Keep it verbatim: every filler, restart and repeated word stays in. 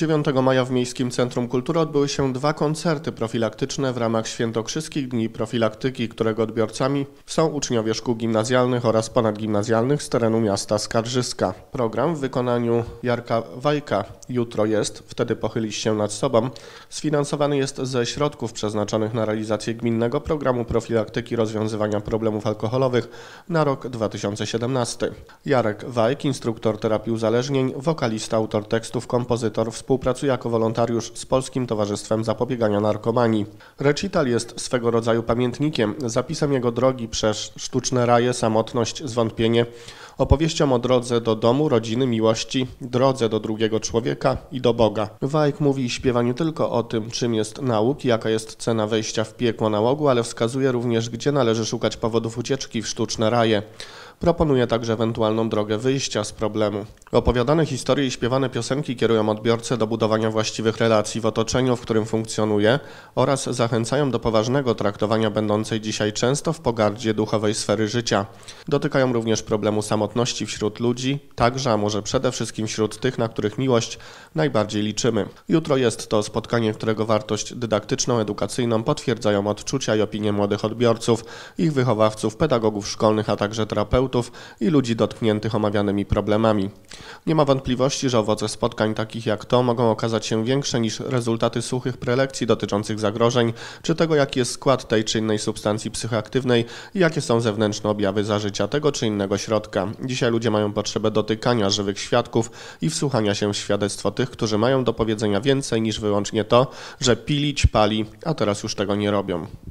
dziewiątego maja w Miejskim Centrum Kultury odbyły się dwa koncerty profilaktyczne w ramach Świętokrzyskich Dni Profilaktyki, którego odbiorcami są uczniowie szkół gimnazjalnych oraz ponadgimnazjalnych z terenu miasta Skarżyska. Program w wykonaniu Jarka Wajka Jutro jest, wtedy pochylisz się nad sobą, sfinansowany jest ze środków przeznaczonych na realizację gminnego programu profilaktyki rozwiązywania problemów alkoholowych na rok dwa tysiące siedemnasty. Jarek Wajk, instruktor terapii uzależnień, wokalista, autor tekstów, kompozytor, współpracuje jako wolontariusz z Polskim Towarzystwem Zapobiegania Narkomanii. Recital jest swego rodzaju pamiętnikiem, zapisem jego drogi przez sztuczne raje, samotność, zwątpienie, opowieścią o drodze do domu, rodziny, miłości, drodze do drugiego człowieka i do Boga. Wajk mówi i śpiewa nie tylko o tym, czym jest nauk i jaka jest cena wejścia w piekło nałogu, ale wskazuje również, gdzie należy szukać powodów ucieczki w sztuczne raje. Proponuje także ewentualną drogę wyjścia z problemu. Opowiadane historie i śpiewane piosenki kierują odbiorcę do budowania właściwych relacji w otoczeniu, w którym funkcjonuje, oraz zachęcają do poważnego traktowania będącej dzisiaj często w pogardzie duchowej sfery życia. Dotykają również problemu samotności wśród ludzi, także, a może przede wszystkim wśród tych, na których miłość najbardziej liczymy. Jutro jest to spotkanie, którego wartość dydaktyczną, edukacyjną potwierdzają odczucia i opinie młodych odbiorców, ich wychowawców, pedagogów szkolnych, a także terapeutów i ludzi dotkniętych omawianymi problemami. Nie ma wątpliwości, że owoce spotkań takich jak to mogą okazać się większe niż rezultaty suchych prelekcji dotyczących zagrożeń, czy tego, jaki jest skład tej czy innej substancji psychoaktywnej i jakie są zewnętrzne objawy zażycia tego czy innego środka. Dzisiaj ludzie mają potrzebę dotykania żywych świadków i wsłuchania się w świadectwo tych, którzy mają do powiedzenia więcej niż wyłącznie to, że pili, ćpali, a teraz już tego nie robią.